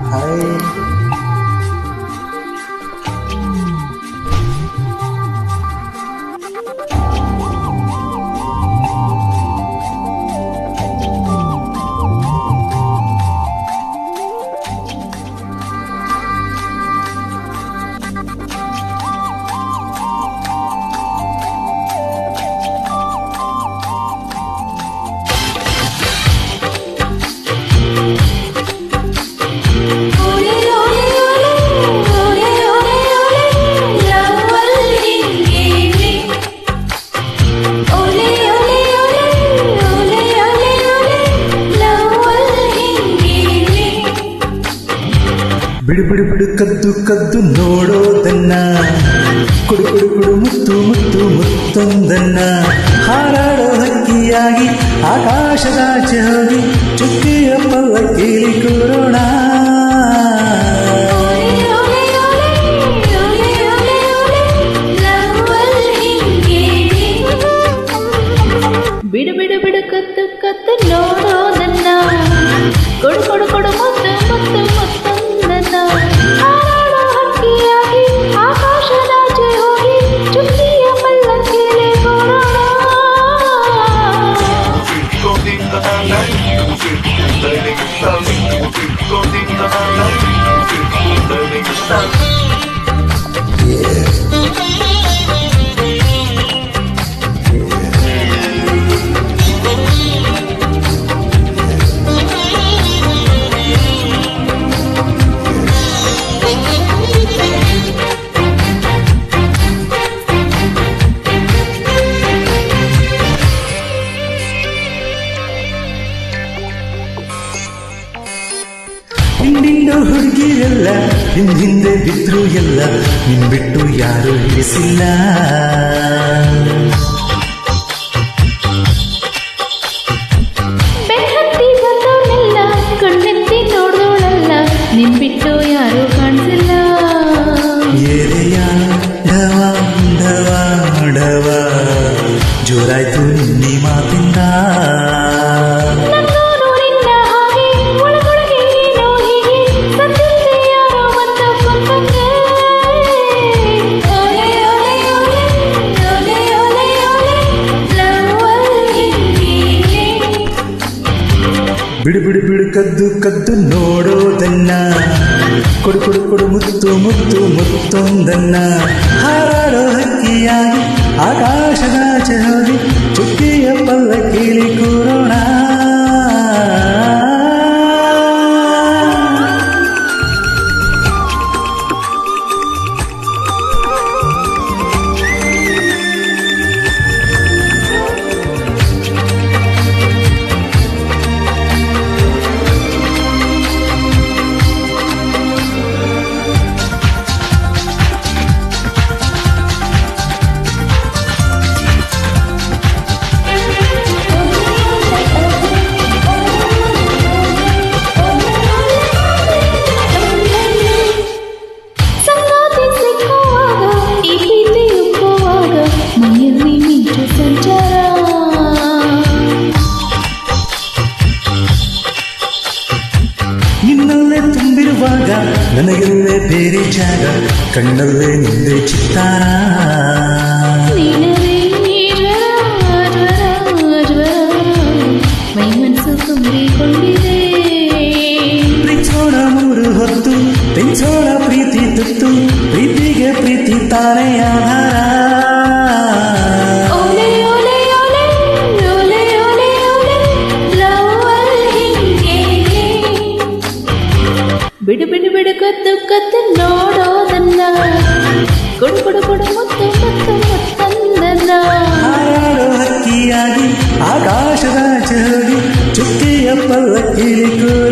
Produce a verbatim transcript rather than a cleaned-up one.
ಬಿಡು ಬಿಡು ಬಿಡು ಕದ್ದು ಕದ್ದು ನೋಡೋದನ್ನ ಕುಡು ಕುಡು ಕುಡು ಮುತ್ತು ಮುತ್ತು ಮುತ್ತೊಂದನ್ನ ಹಾರಾಡೋ ಹಕ್ಕಿಯಾಗಿ ಆಕಾಶದಾಚೆ ಹೋಗಿ ಚುಕ್ಕಿಯ ಪಲ್ಲಕ್ಕಿಲಿ ಕೂರೋಣ. ಬಿಡು ಬಿಡು ಬಿಡು ಕದ್ದು ಕದ್ದು ನೋಡೋದನ್ನ ಕೊಡು ಕೊಡು ಕೊಡು ಮುತ್ತು ಮುತ್ತು ಮುತ್ತೊಂದನ್ನ ಹಾರಾಡೋ ಹಕ್ಕಿಯಾಗಿ ಆಕಾಶದಾಚೆ ಹೋಗಿ ಚುಕ್ಕಿಯ ಪಲ್ಲಕ್ಕಿಲಿ ಕೂರೋಣ. ಹಿಂದಿಂಡು ಹುಡುಗಿರೆಲ್ಲ ಹಿಂದ್ ಹಿಂದೆ ಬಿದ್ರು ಎಲ್ಲ ನಿನ್ ಬಿಟ್ಟು ಯಾರು ಹಿಡಿಸಿಲ್ಲ. ಬೆನ್ನತ್ತಿ ಬಂದವನೆಲ್ಲ ಕಣ್ಣೆತ್ತಿ ನೋಡೋಳಲ್ಲ ನಿನ್ ಬಿಟ್ಟು ಯಾರು ಕಾಣಿಸಿಲ್ಲ. ಏರೆಯ ಡವ ಡವ ಡವ ಜೋರಾಯ್ತು ನಿನ್ನಿ ಮಾತಿಂದ. ಬಿಡು ಬಿಡು ಬಿಡು ಕದ್ದು ಕದ್ದು ನೋಡೋದನ್ನ ಕೊಡು ಕೊಡು ಕೊಡು ಮುತ್ತು ಮುತ್ತು ಮುತ್ತೊಂದನ್ನ ಹಾರಾಡೋ ಹಕ್ಕಿಯಾಗಿ ಆಕಾಶದಾಚೆ ಹೋಗಿ ಚುಕ್ಕಿಯ ಪಲ್ಲಕ್ಕಿಲಿ ಕೂರೋಣ. ನಿನ್ನಲ್ಲೇ ತುಂಬಿರುವಾಗ ನನಗೆಲ್ಲೇ ಬೇರೆ ಜಾಗ ಕಣ್ಣಲ್ಲೇ ನಿಂದೆ ಚಿತ್ತಾರ. ಮೈ ಮನಸ್ಸು ತುಂಬಿಕೊಂಡಿದೆ. ಪ್ರೀತಿಸೋಣ ಮೂರು ಹೊತ್ತು ತೆಂಚೋಣ ಪ್ರೀತಿ ತುತ್ತು ಪ್ರೀತಿಗೆ ಪ್ರೀತಿ ತಾನೇ ಆಧಾರ. ಬಿಡು ಬಿಡು ಬಿಡು ಕದ್ದು ಕದ್ದು ನೋಡೋದನ್ನ ಕೊಡು ಕೊಡು ಕೊಡು ಮುತ್ತು ಮುತ್ತು ಮುತ್ತೊಂದನ್ನ ಹಾರಾಡೋ ಹಕ್ಕಿಯಾಗಿ ಆಕಾಶದಾಚೆ ಹೋಗಿ ಚುಕ್ಕಿಯ ಪಲ್ಲಕ್ಕಿಲಿ ಕೂರೋಣ.